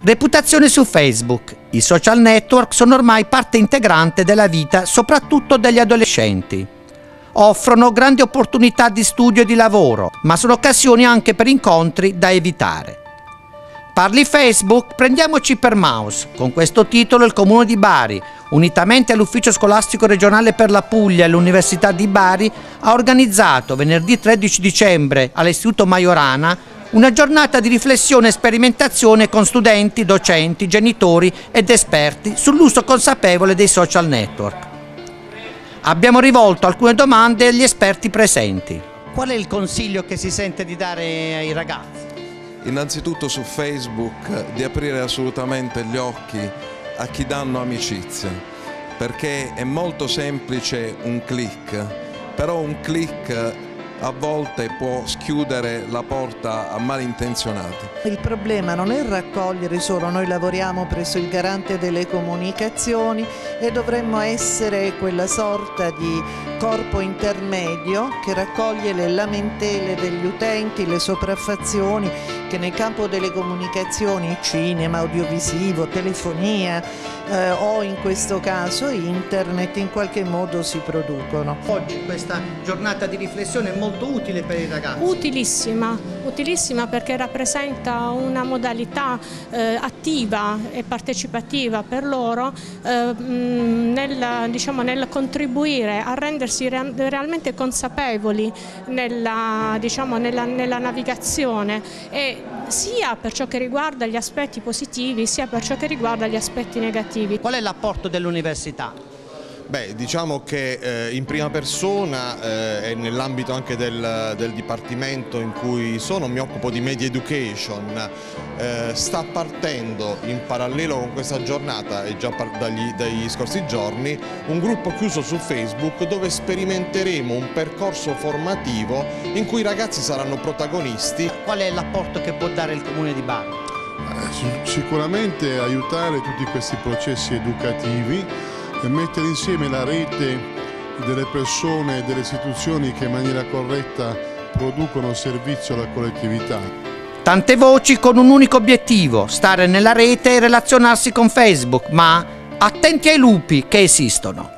Reputazione su Facebook. I social network sono ormai parte integrante della vita, soprattutto degli adolescenti. Offrono grandi opportunità di studio e di lavoro, ma sono occasioni anche per incontri da evitare. Parli Facebook? Prendiamoci per mouse. Con questo titolo il Comune di Bari, unitamente all'Ufficio Scolastico Regionale per la Puglia e l'Università di Bari, ha organizzato venerdì 13 dicembre all'Istituto Majorana una giornata di riflessione e sperimentazione con studenti, docenti, genitori ed esperti sull'uso consapevole dei social network. Abbiamo rivolto alcune domande agli esperti presenti. Qual è il consiglio che si sente di dare ai ragazzi? Innanzitutto su Facebook di aprire assolutamente gli occhi a chi danno amicizia, perché è molto semplice un click, però un click a volte può schiudere la porta a malintenzionati. Il problema non è raccogliere solo, noi lavoriamo presso il Garante delle Comunicazioni e dovremmo essere quella sorta di corpo intermedio che raccoglie le lamentele degli utenti, le sopraffazioni che nel campo delle comunicazioni, cinema, audiovisivo, telefonia o in questo caso internet in qualche modo si producono. Oggi questa giornata di riflessione è molto utile per i ragazzi. Utilissima perché rappresenta una modalità attiva e partecipativa per loro nel contribuire a rendersi realmente consapevoli nella navigazione, e sia per ciò che riguarda gli aspetti positivi sia per ciò che riguarda gli aspetti negativi. Qual è l'apporto dell'università? Beh, diciamo che in prima persona e nell'ambito anche del dipartimento in cui sono, mi occupo di Media Education, sta partendo in parallelo con questa giornata e già dagli scorsi giorni un gruppo chiuso su Facebook dove sperimenteremo un percorso formativo in cui i ragazzi saranno protagonisti. Qual è l'apporto che può dare il Comune di Bari? Sicuramente aiutare tutti questi processi educativi e mettere insieme la rete delle persone e delle istituzioni che in maniera corretta producono servizio alla collettività. Tante voci con un unico obiettivo: stare nella rete e relazionarsi con Facebook, ma attenti ai lupi che esistono.